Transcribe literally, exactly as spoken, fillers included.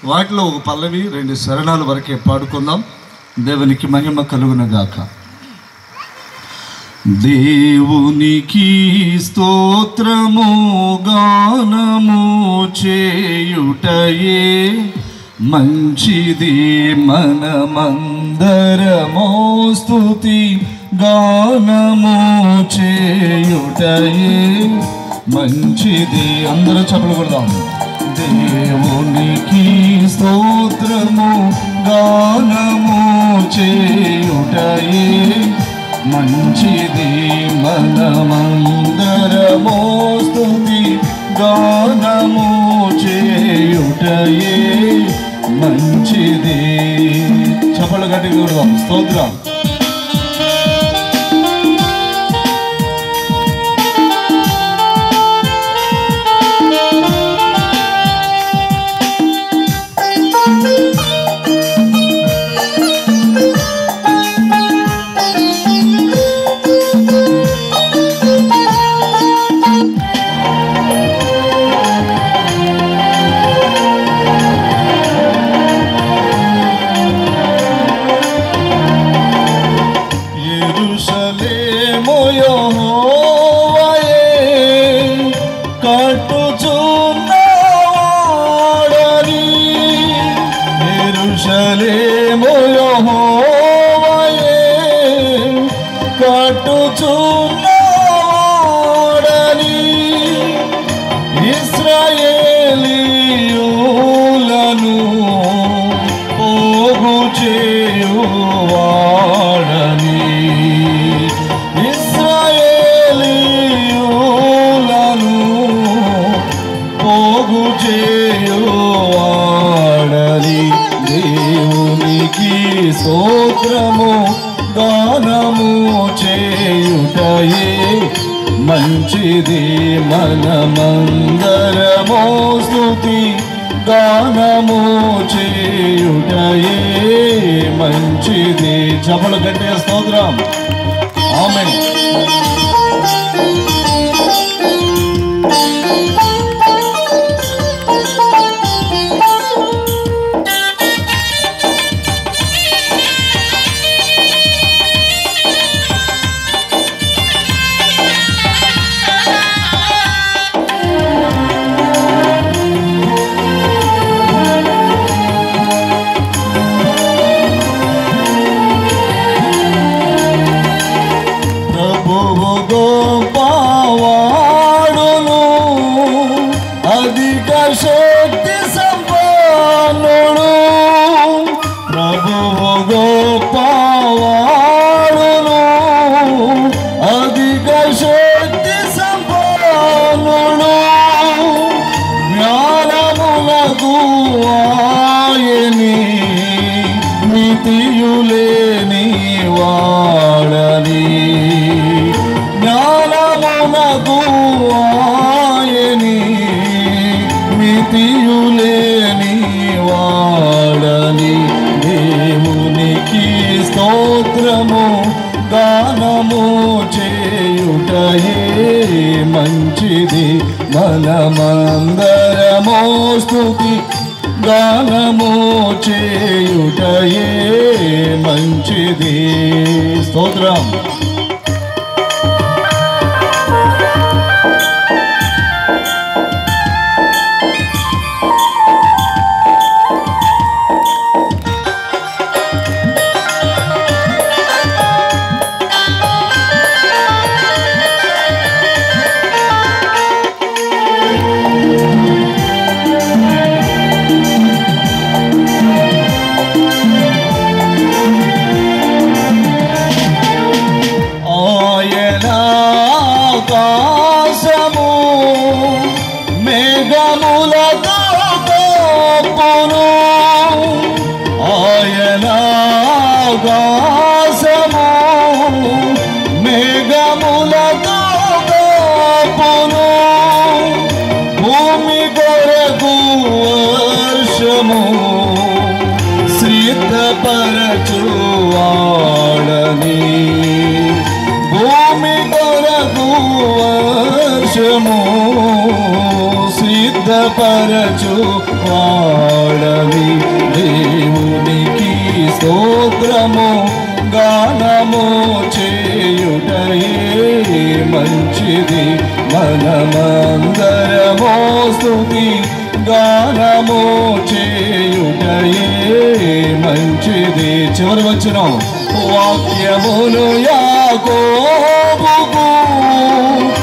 వాటిలో ఒక పల్లవి రెండు శరణాల వరకే పాడుకుందాం. దేవునికి మహిమ కలుగునగాక. దేవునికి స్తోత్రము గానము చేయుటయే మంచిది, మనమందరమో స్తుతి గానము చేయుటయే మంచిది. అందరూ చప్పట్లు కొడదాం. దేవునికి స్తోత్రము గానము చేయుటయే మంచిది, మనమందరమో స్తుతి గానము చేయుటయే మంచిది. చప్పట్లు గట్టిగా కొడదాం. స్తోత్రం. స్తోత్రము గానము చేయుటయే మంచిది, మనమందరమో స్తుతి గానము చేయుటయే మంచిది. చప్పట్లు గట్టిగా స్తోత్రం. ఆమేన్. గానము చేయుటయే మంచిది, మనమందరమో స్తుతి గానము చేయుటయే మంచిది. స్తోత్రం. పరచువాడని భూమి కొరకు వర్షము సిద్ధపరచువాడని మంచిది. మనమందరమో స్తుతి గానము చేయుటయే మంచిది. చివరి వచనం, వాక్యమును యాకోబుకు